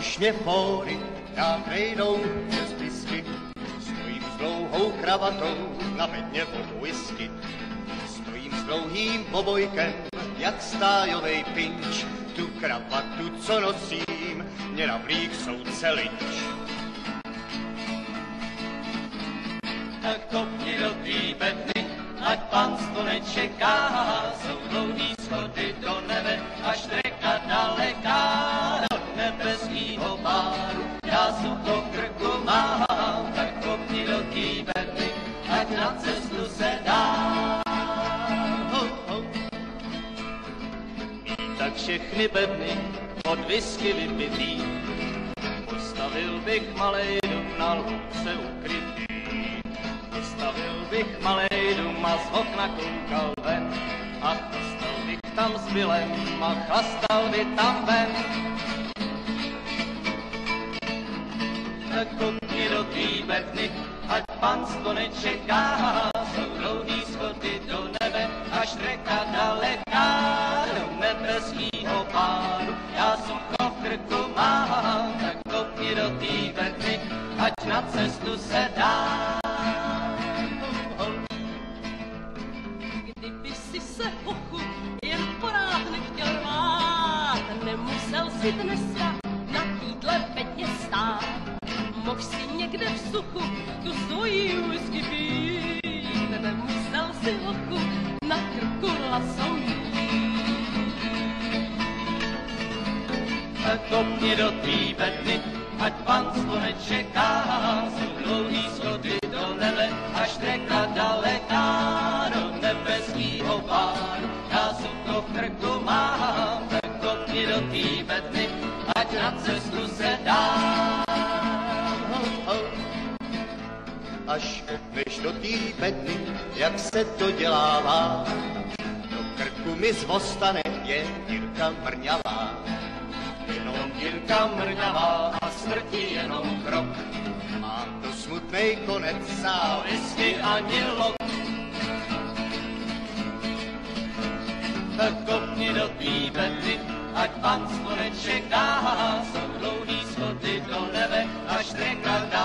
už mě fóry dát nejdou přes whisky. Stojím s dlouhou kravatou na bedně od whisky. Stojím s dlouhým obojkem, jak stájovej pinč. Tu kravatu, co nosím, mě na vlík soudce Lynč. Kopni do tý bedny, ať panstvo nečeká, jsou dlouhý schody do nebe, až reka daleká. Do nebeskýho páru, já sucho v krku mám, tak kopni do tý bedny, ať na cestu se dá. Tak všechny bedny od whisky vypitý, postavil bych malej dům na louce ukrytý. Postavil bych malej dům a z okna koukal ven, a chlastal bych tam s Billem a chlastal by tam ven. Kopni do tý bedny, ať panstvo nečeká, jsou dlouhý schody do nebe, až reka daleká. Do nebeskýho páru, já sucho v krku mám, tak kopni do tý bedny, ať na cestu se dá. Kdyby si se hochu jen porád nechtěl rvát, nemusel si dneska na týdle bedně stát. Mohl si někde v suchu tu svoji whisky pít, nemusel si hochu na krku lasou mít. Kopni do tý bedny, ať panstvo nečeká, jsou dlouhý schody do nebe, až reka daleká. Do nebeskýho páru, já sucho v krku mám, tak kopni do tý bedny, ať na cestu se dá. Až kopneš do tý bedny, jak se to dělává, do krku mi zvostane jen dírka mrňavá. Jenom dírka mrňavá a smrti jenom krok. Mám to smutnej konec A whisky ani lok. Tak kopni do tý bedny, ať panstvo nečeká, jsou dlouhý schody do nebe, až reka dá.